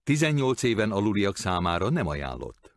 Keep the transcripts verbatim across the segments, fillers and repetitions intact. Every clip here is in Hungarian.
tizennyolc éven aluliak számára nem ajánlott.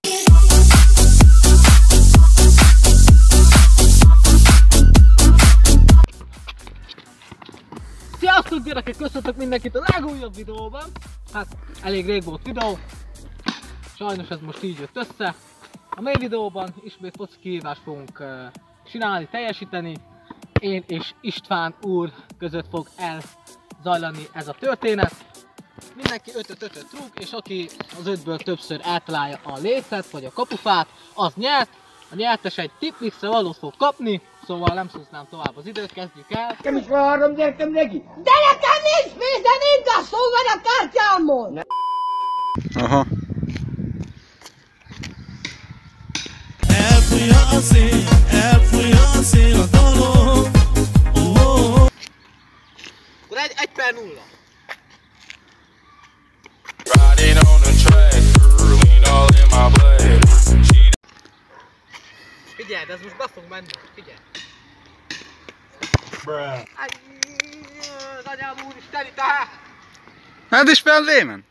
Sziasztok gyerekek, köszöntök mindenkit a legújabb videóban. Hát elég rég volt videó, sajnos ez most így jött össze. A mai videóban ismét foci kihívást fogunk uh, csinálni, teljesíteni. Én és István úr között fog elzajlani ez a történet. Mindenki ötöt ötöt rúg, és aki az ötből többször eltalálja a lécet vagy a kapufát, az nyert. A nyertes egy tipmixre valót fog kapni, szóval nem szúznám tovább az időt, kezdjük el. Nekem is van három gyerekem neki. De nekem nincs pénz, de inkasszó van a kártyámon! Aha. Elfújja a szél, elfújja a szél a dalom. Oh, oh, oh. Akkor egy, egy per nulla. Riding on the tractor, lean all in my blood. Figyeld, ez most be fog menni, figyelj. Bruh. Az anyám úristen, tehát! Hát is fel lémen!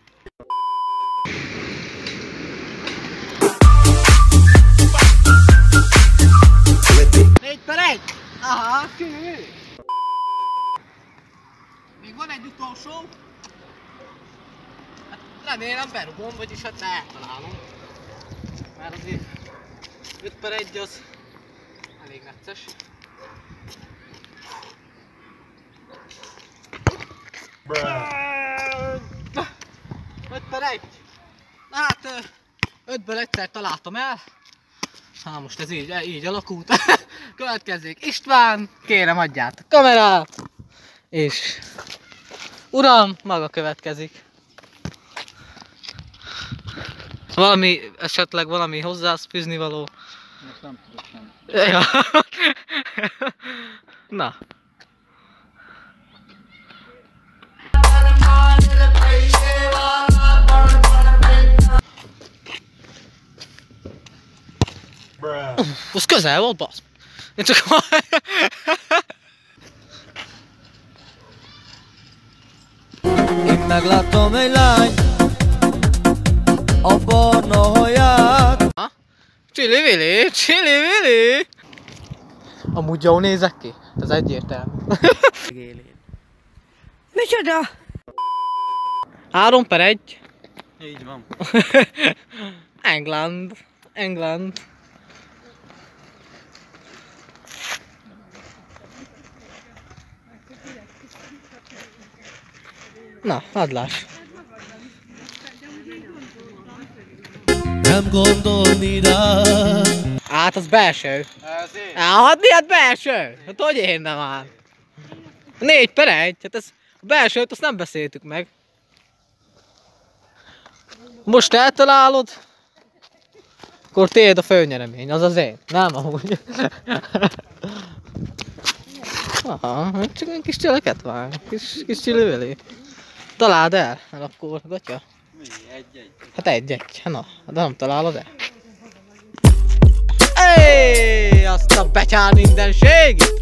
négy per egy! Aha, kívül! Még van egy utolsó. Hát remélem berugom, vagyis hát eltalálom. Mert azért öt per egy az elég necces. öt per egy! Na hát ötből egyszer találtam el. Na most ez így, így alakult. Következzék István, kérem adját a kamerát. És uram, maga következik. Valami, esetleg valami hozzáfűzni való? Most nem tudok sem. Ja. Na. Bruh. Az közel volt, basz. Én csak... Én megláttam egy lány, a barna haját. Csili-vili, csili-vili. Amúgy jól nézek ki? Ez egyértelmű. Micsoda? három per egy. Így van. England. England. Na, hadd láss. Nem gondolni rá. Hát az belső. Ezért? Hát miért belső? Hát hogy én nem áll? négy per egy. Hát ez, a belsőt azt nem beszéltük meg. Most eltalálod, akkor tiéd a főnyeremény, az az én. Nem amúgy. Aha, csak egy kis cseleket vár, kis, kis csili-vili. Találd el, el akkor, gatya. Mi? Egy-egy. Hát egy-egy, na, de nem találod el. Ejjjj, azt a betyár mindenségét!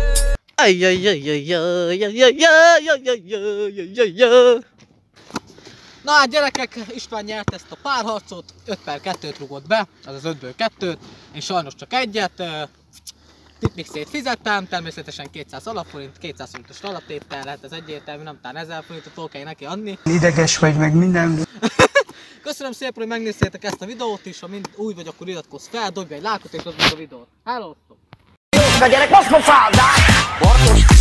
Na hát gyerekek, István nyert ezt a párharcot, öt per kettőt rúgott be, azaz ötből kettőt, én sajnos csak egyet. Tipmixét fizettem, természetesen kétszáz alapforint, kétszáz forintos alaptétel, hát ez egyértelmű, nem tán ezer forintot kell neki adni. Ideges vagy meg minden. Köszönöm szépen, hogy megnéztétek ezt a videót is, ha mind új vagy, akkor iratkozz fel, dobj egy lájkot és oszd meg a videót. Hello! A gyerek most fog fáldani!